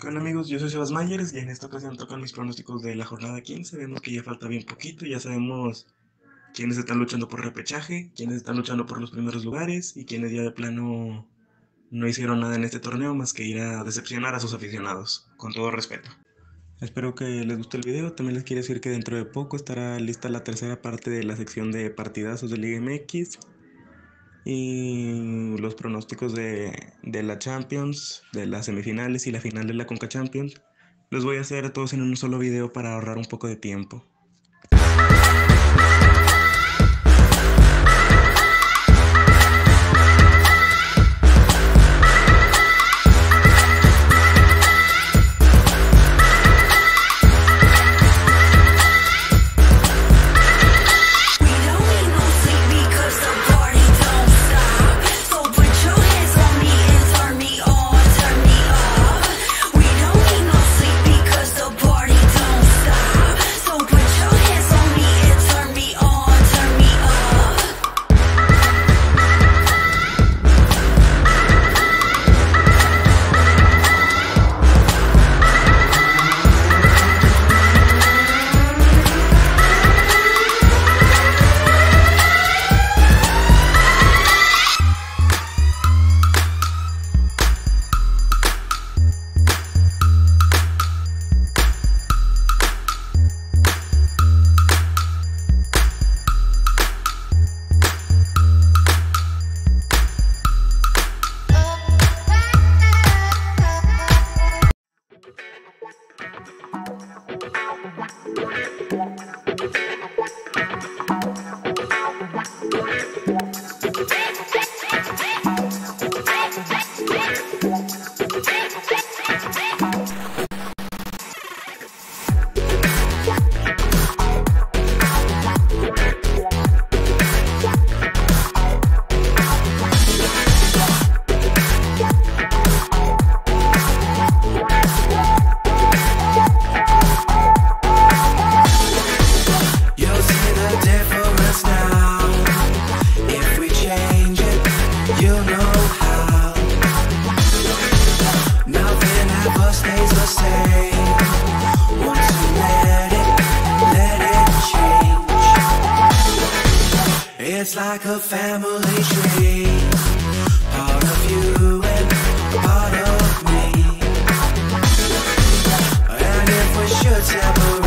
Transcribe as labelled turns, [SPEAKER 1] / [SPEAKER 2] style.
[SPEAKER 1] ¿Qué onda, amigos? Yo soy Sebas Myers y en esta ocasión tocan mis pronósticos de la jornada 15. Vemos que ya falta bien poquito, ya sabemos quiénes están luchando por repechaje, quiénes están luchando por los primeros lugares y quiénes ya de plano no hicieron nada en este torneo más que ir a decepcionar a sus aficionados, con todo respeto. Espero que les guste el video. También les quiero decir que dentro de poco estará lista la tercera parte de la sección de partidazos de Liga MX y los pronósticos de la Champions, de las semifinales y la final de la Conca Champions. Los voy a hacer todos en un solo video para ahorrar un poco de tiempo.
[SPEAKER 2] It's like a family tree, part of you and part of me. And if we should separate,